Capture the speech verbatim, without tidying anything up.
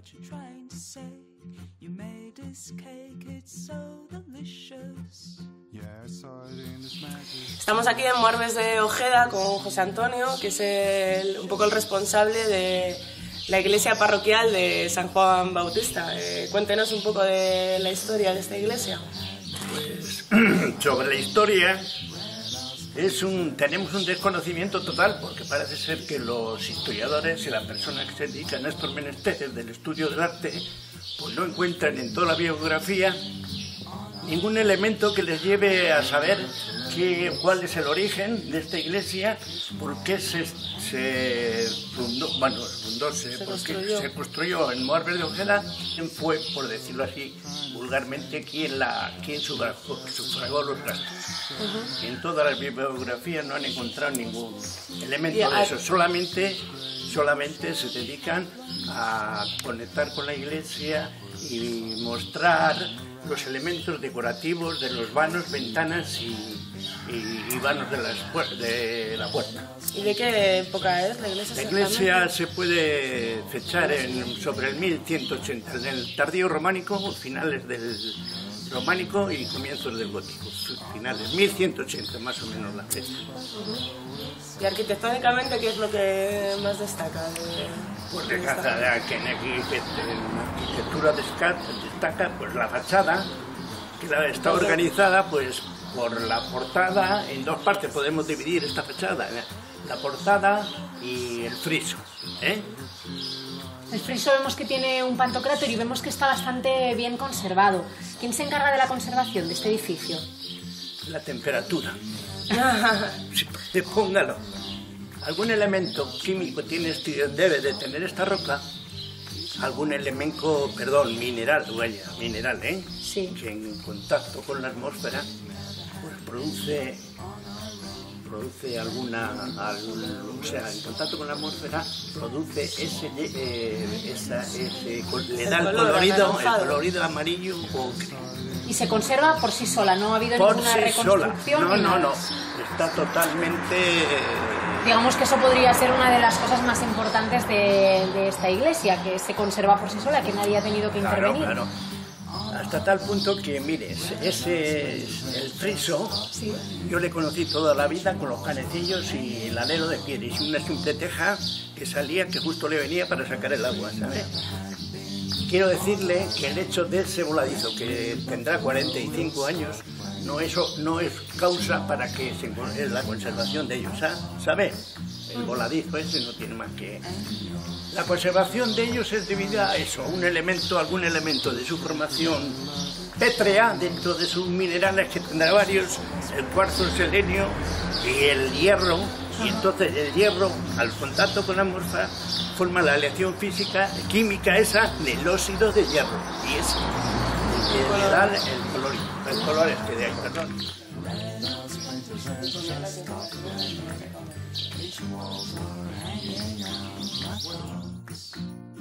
Estamos aquí en Muerbes de Ojeda con José Antonio, que es el, un poco el responsable de la iglesia parroquial de San Juan Bautista. Eh, cuéntenos un poco de la historia de esta iglesia. Pues sobre la historia es un, tenemos un desconocimiento total, porque parece ser que los historiadores y las personas que se dedican a estos menesteres del estudio del arte pues no encuentran en toda la biografía ningún elemento que les lleve a saber qué, cuál es el origen de esta iglesia, por qué se, se fundó, bueno, fundó, se, se, porque construyó. se construyó en Muerbes de Ojeda, quién fue, por decirlo así vulgarmente, quién, la, quién sufragó, sufragó los gastos. Uh-huh. En todas las bibliografías no han encontrado ningún elemento de eso, solamente, solamente se dedican a conectar con la iglesia y mostrar los elementos decorativos de los vanos, ventanas y, y, y vanos de, las, de la puerta. ¿Y de qué época es la iglesia? La iglesia se puede fechar en, sobre el mil ciento ochenta, en el tardío románico, finales del románico y comienzos del gótico, finales, mil ciento ochenta más o menos la fecha. Uh-huh. ¿Y arquitectónicamente qué es lo que más destaca? De... Pues de casa, que en arquitectura destaca pues la fachada, que está organizada pues por la portada. En dos partes podemos dividir esta fachada, la portada y el friso, ¿eh? El friso vemos que tiene un pantocrátor y vemos que está bastante bien conservado. ¿Quién se encarga de la conservación de este edificio? La temperatura. Sí, póngalo. Algún elemento químico tiene este, debe de tener esta roca, algún elemento, perdón, mineral, vaya, mineral, ¿eh? Sí. Que en contacto con la atmósfera pues produce, produce alguna, algún, o sea, en contacto con la atmósfera produce ese, eh, esa, ese le da el, el colorido, el colorido amarillo o ocre. Y se conserva por sí sola, no ha habido por ninguna sí reconstrucción. Sola. No, ni no, nada. no, está totalmente... Digamos que eso podría ser una de las cosas más importantes de, de esta iglesia, que se conserva por sí sola, que nadie ha tenido que claro, intervenir. Claro. Hasta tal punto que, mire, ese el friso, sí. Yo le conocí toda la vida con los canecillos y el alero de piedra y una simple teja que salía, que justo le venía para sacar el agua, ¿sabes? Quiero decirle que el hecho de ese voladizo, que tendrá cuarenta y cinco años, no, eso no es causa para que se es la conservación de ellos, ¿sabe? El voladizo ese no tiene más que... La conservación de ellos es debida a eso, un elemento, algún elemento de su formación pétrea dentro de sus minerales, que tendrá varios, el cuarzo, el selenio y el hierro, y entonces el hierro, al contacto con la atmósfera, forma la aleación física, química esa del óxido de hierro, y es el que le da el color, el color este de ahí, perdón. Each was hanging on my wall.